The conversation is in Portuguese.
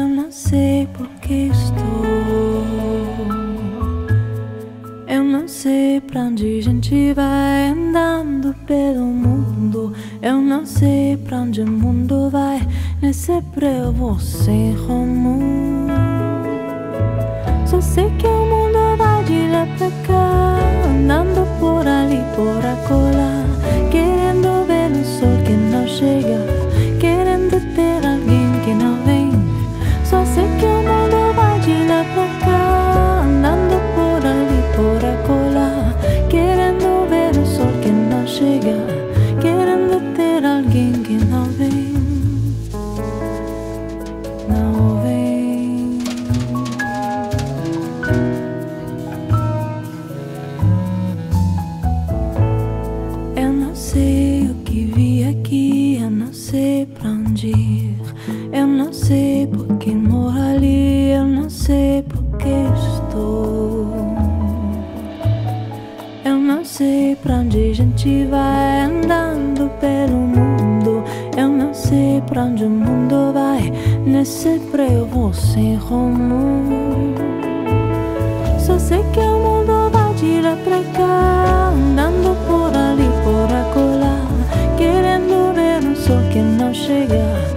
eu não sei por que estou. Eu não sei pra onde a gente vai andando pelo mundo. Eu não sei pra onde o mundo vai, nem sempre eu vou sem rumo. Só sei que o mundo vai de lá pra cá, andando por ali, por acolá, querendo ver o sol que não chega, querendo ter alguém que não vem. Só sei que o mundo vai de lá pra cá, andando por ali, por acolá, querendo ver o sol que não chega, querendo ter alguém que não vem. Não vem. Eu não sei o que vi aqui, eu não sei pra onde ir. Eu não sei por que moro ali, eu não sei por que estou. Eu não sei pra onde a gente vai andando pelo mundo. Eu não sei pra onde o mundo vai, nem sempre eu vou sem rumo. Só sei que o mundo vai de lá pra cá, andando por ali, por acolá, querendo ver um sol que não chega,